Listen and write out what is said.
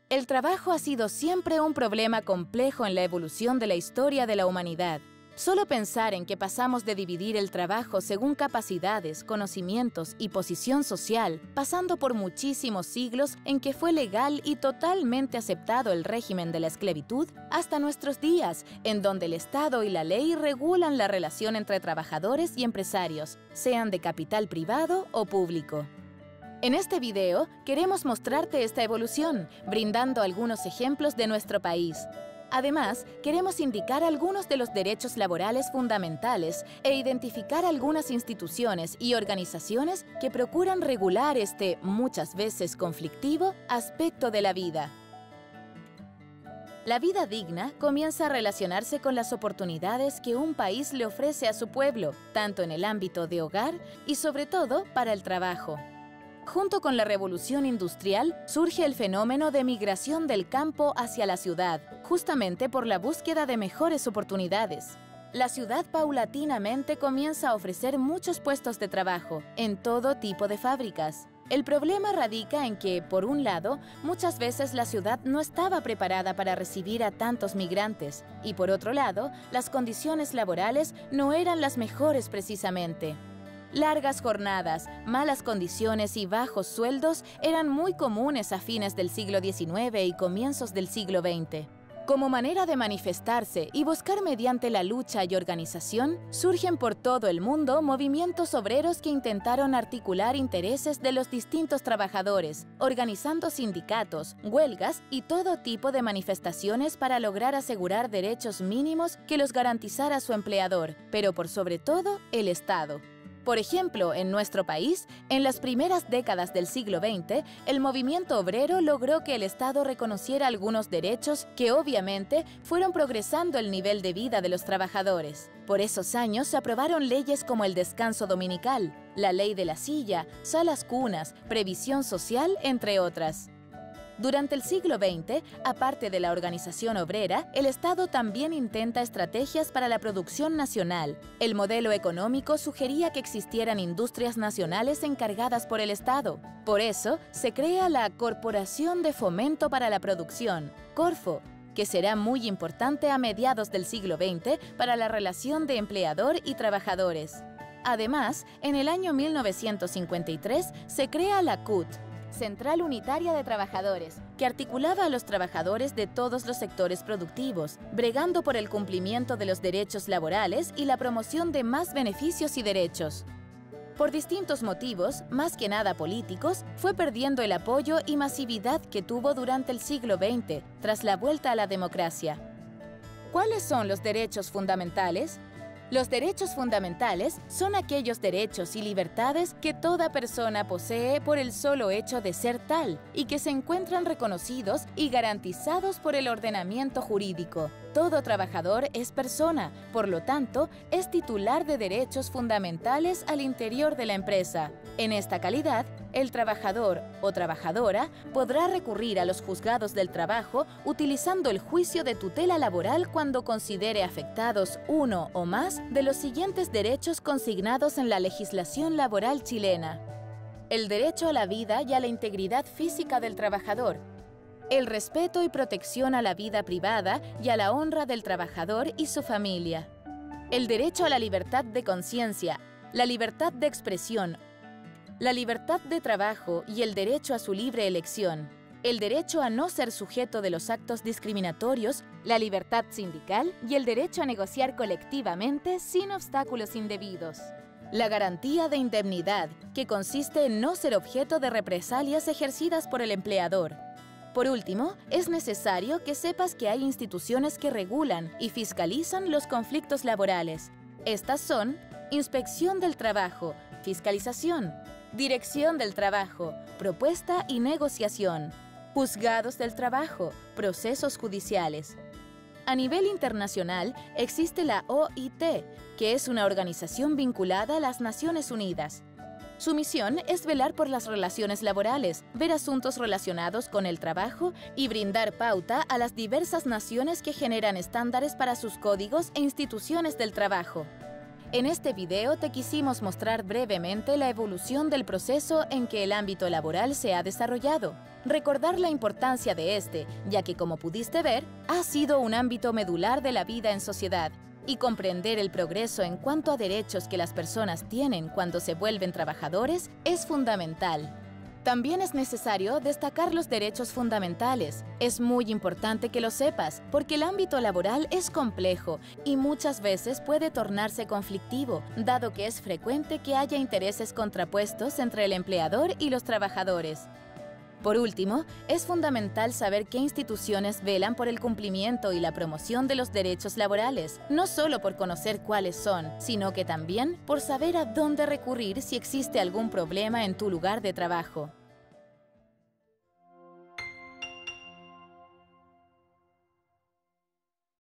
El trabajo ha sido siempre un problema complejo en la evolución de la historia de la humanidad. Solo pensar en que pasamos de dividir el trabajo según capacidades, conocimientos y posición social, pasando por muchísimos siglos en que fue legal y totalmente aceptado el régimen de la esclavitud, hasta nuestros días, en donde el Estado y la ley regulan la relación entre trabajadores y empresarios, sean de capital privado o público. En este video queremos mostrarte esta evolución, brindando algunos ejemplos de nuestro país. Además, queremos indicar algunos de los derechos laborales fundamentales e identificar algunas instituciones y organizaciones que procuran regular este, muchas veces conflictivo, aspecto de la vida. La vida digna comienza a relacionarse con las oportunidades que un país le ofrece a su pueblo, tanto en el ámbito de hogar y sobre todo para el trabajo. Junto con la revolución industrial, surge el fenómeno de migración del campo hacia la ciudad, justamente por la búsqueda de mejores oportunidades. La ciudad paulatinamente comienza a ofrecer muchos puestos de trabajo en todo tipo de fábricas. El problema radica en que, por un lado, muchas veces la ciudad no estaba preparada para recibir a tantos migrantes y, por otro lado, las condiciones laborales no eran las mejores precisamente. Largas jornadas, malas condiciones y bajos sueldos eran muy comunes a fines del siglo XIX y comienzos del siglo XX. Como manera de manifestarse y buscar mediante la lucha y organización, surgen por todo el mundo movimientos obreros que intentaron articular intereses de los distintos trabajadores, organizando sindicatos, huelgas y todo tipo de manifestaciones para lograr asegurar derechos mínimos que los garantizara su empleador, pero por sobre todo el Estado. Por ejemplo, en nuestro país, en las primeras décadas del siglo XX, el movimiento obrero logró que el Estado reconociera algunos derechos que, obviamente, fueron progresando el nivel de vida de los trabajadores. Por esos años se aprobaron leyes como el descanso dominical, la ley de la silla, salas cunas, previsión social, entre otras. Durante el siglo XX, aparte de la organización obrera, el Estado también intenta estrategias para la producción nacional. El modelo económico sugería que existieran industrias nacionales encargadas por el Estado. Por eso, se crea la Corporación de Fomento para la Producción, Corfo, que será muy importante a mediados del siglo XX para la relación de empleador y trabajadores. Además, en el año 1953 se crea la CUT, Central Unitaria de Trabajadores, que articulaba a los trabajadores de todos los sectores productivos, bregando por el cumplimiento de los derechos laborales y la promoción de más beneficios y derechos. Por distintos motivos, más que nada políticos, fue perdiendo el apoyo y masividad que tuvo durante el siglo XX, tras la vuelta a la democracia. ¿Cuáles son los derechos fundamentales? Los derechos fundamentales son aquellos derechos y libertades que toda persona posee por el solo hecho de ser tal y que se encuentran reconocidos y garantizados por el ordenamiento jurídico. Todo trabajador es persona, por lo tanto, es titular de derechos fundamentales al interior de la empresa. En esta calidad, el trabajador o trabajadora podrá recurrir a los juzgados del trabajo utilizando el juicio de tutela laboral cuando considere afectados uno o más de los siguientes derechos consignados en la legislación laboral chilena: el derecho a la vida y a la integridad física del trabajador, el respeto y protección a la vida privada y a la honra del trabajador y su familia, el derecho a la libertad de conciencia, la libertad de expresión, la libertad de trabajo y el derecho a su libre elección, el derecho a no ser sujeto de los actos discriminatorios, la libertad sindical y el derecho a negociar colectivamente sin obstáculos indebidos. La garantía de indemnidad, que consiste en no ser objeto de represalias ejercidas por el empleador. Por último, es necesario que sepas que hay instituciones que regulan y fiscalizan los conflictos laborales. Estas son Inspección del Trabajo, Fiscalización, Dirección del Trabajo, Propuesta y Negociación, Juzgados del Trabajo, Procesos judiciales. A nivel internacional existe la OIT, que es una organización vinculada a las Naciones Unidas. Su misión es velar por las relaciones laborales, ver asuntos relacionados con el trabajo y brindar pauta a las diversas naciones que generan estándares para sus códigos e instituciones del trabajo. En este video te quisimos mostrar brevemente la evolución del proceso en que el ámbito laboral se ha desarrollado. Recordar la importancia de este, ya que como pudiste ver, ha sido un ámbito medular de la vida en sociedad, y comprender el progreso en cuanto a derechos que las personas tienen cuando se vuelven trabajadores es fundamental. También es necesario destacar los derechos fundamentales. Es muy importante que lo sepas, porque el ámbito laboral es complejo y muchas veces puede tornarse conflictivo, dado que es frecuente que haya intereses contrapuestos entre el empleador y los trabajadores. Por último, es fundamental saber qué instituciones velan por el cumplimiento y la promoción de los derechos laborales, no solo por conocer cuáles son, sino que también por saber a dónde recurrir si existe algún problema en tu lugar de trabajo.